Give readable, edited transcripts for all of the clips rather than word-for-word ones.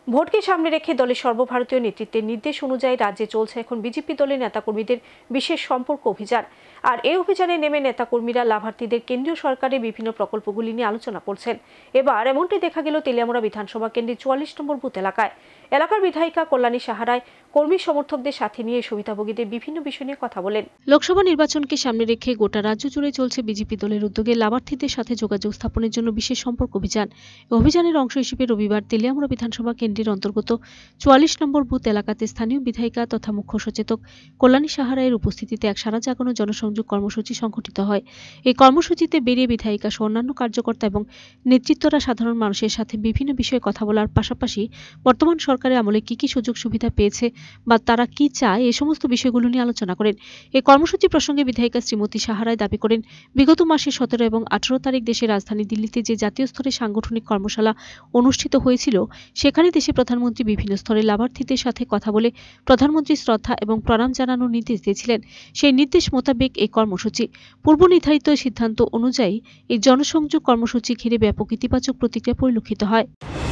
ভোটকে সামনে রেখে দলের সর্বভারতীয় নেতৃত্বের নির্দেশ অনুযায়ী রাজ্যে চলছে এখন বিজেপি দলের নেতাকর্মীদের বিশেষ সম্পর্ক অভিযান। আর এই অভিযানে নেমে নেতাকর্মীরা লাভার্থীদের কেন্দ্রীয় সরকারের বিভিন্ন প্রকল্পগুলি নিয়ে আলোচনা করছেন। এবার এমনটি দেখা গেল তেলিয়ামুড়া বিধানসভা কেন্দ্রের 44 নম্বর বুথ এলাকার বিধায়িকা কল্যাণী সাহারায় কর্মী সমর্থকদের সাথে নিয়ে সুবিধাভোগীদের বিভিন্ন বিষয় নিয়ে কথা বলেন। লোকসভা নির্বাচনকে সামনে রেখে গোটা রাজ্য জুড়ে চলছে বিজেপি দলের উদ্যোগে লাভার্থীদের সাথে যোগাযোগ স্থাপনের জন্য বিশেষ সম্পর্ক অভিযান। অভিযানের অংশ হিসেবে রবিবার তেলিয়ামুড়া বিধানসভা কেন্দ্রের অন্তর্গত 44 নম্বর বুথ এলাকাতে স্থানীয় বিধায়িকা তথা মুখ্য সচেতক কল্যাণী সাহারায়ের উপস্থিতিতে এক সারা জাগানো জনসংযোগ কর্মসূচি সংঘটিত হয়। এই কর্মসূচিতে বেরিয়ে বিধায়িকা সহ অন্যান্য কার্যকর্তা এবং নেতৃত্বরা সাধারণ মানুষের সাথে বিভিন্ন বিষয়ে কথা বলার পাশাপাশি বর্তমান সরকারের আমলে কি কি সুযোগ সুবিধা পেয়েছে বা তারা কি চায় এই সমস্ত বিষয়গুলো নিয়ে আলোচনা করেন। এই কর্মসূচি প্রসঙ্গে বিধায়িকা শ্রীমতী সাহারায় দাবি করেন, বিগত মাসে 17 এবং 18 তারিখ দেশের রাজধানী দিল্লিতে যে জাতীয় স্তরে সাংগঠনিক কর্মশালা অনুষ্ঠিত হয়েছিল, সেখানে দেশের প্রধানমন্ত্রী বিভিন্ন স্তরে লাভার্থীদের সাথে কথা বলে প্রধানমন্ত্রী শ্রদ্ধা এবং প্রণাম জানানোর নির্দেশ দিয়েছিলেন। সেই নির্দেশ মোতাবেক এই কর্মসূচি পূর্ব নির্ধারিত সিদ্ধান্ত অনুযায়ী এই জনসংযোগ কর্মসূচি ঘিরে ব্যাপক ইতিবাচক প্রতিক্রিয়া পরিলক্ষিত হয়।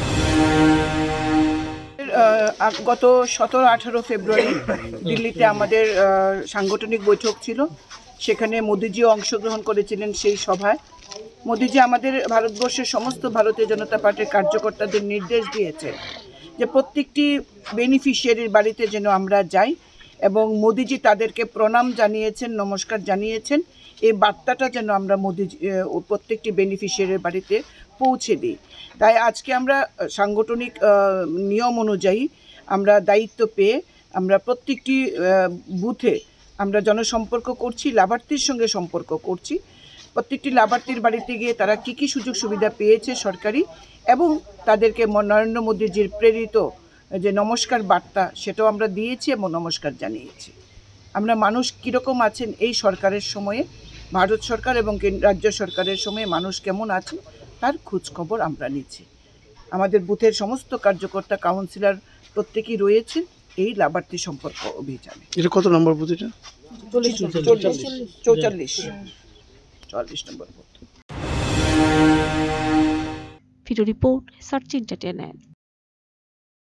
গত 17-18 ফেব্রুয়ারি দিল্লিতে আমাদের সাংগঠনিক বৈঠক ছিল। সেখানে মোদিজিও অংশগ্রহণ করেছিলেন সেই সভায়। মোদিজি আমাদের ভারতবর্ষের সমস্ত ভারতীয় জনতা পার্টির কার্যকর্তাদের নির্দেশ দিয়েছেন যে প্রত্যেকটি বেনিফিশিয়ারির বাড়িতে যেন আমরা যাই, এবং মোদিজি তাদেরকে প্রণাম জানিয়েছেন, নমস্কার জানিয়েছেন। এই বার্তাটা যেন আমরা মোদিজি প্রত্যেকটি বেনিফিশিয়ারির বাড়িতে পৌঁছে দিই। তাই আজকে আমরা সাংগঠনিক নিয়ম অনুযায়ী আমরা দায়িত্ব পেয়ে আমরা প্রত্যেকটি বুথে আমরা জনসম্পর্ক করছি, লাভার্থীর সঙ্গে সম্পর্ক করছি। প্রত্যেকটি লাভার্থীর বাড়িতে গিয়ে তারা কী কী সুযোগ সুবিধা পেয়েছে সরকারি, এবং তাদেরকে নরেন্দ্র মোদীজির প্রেরিত যে নমস্কার বার্তা সেটাও আমরা দিয়েছি এবং নমস্কার জানিয়েছি। আমরা মানুষ কীরকম আছেন এই সরকারের সময়ে, ভারত সরকার এবং রাজ্য সরকারের সময়ে মানুষ কেমন আছেন তার খোঁজখবর আমরা নিচ্ছি। আমাদের বুথের সমস্ত কার্যকর্তা, কাউন্সিলর প্রত্যেকেই রয়েছেন এই লাভার্থী সম্পর্ক অভিযানে। এটা কত নম্বর বুথ? এটা 44 number booth. Video report search entertainment.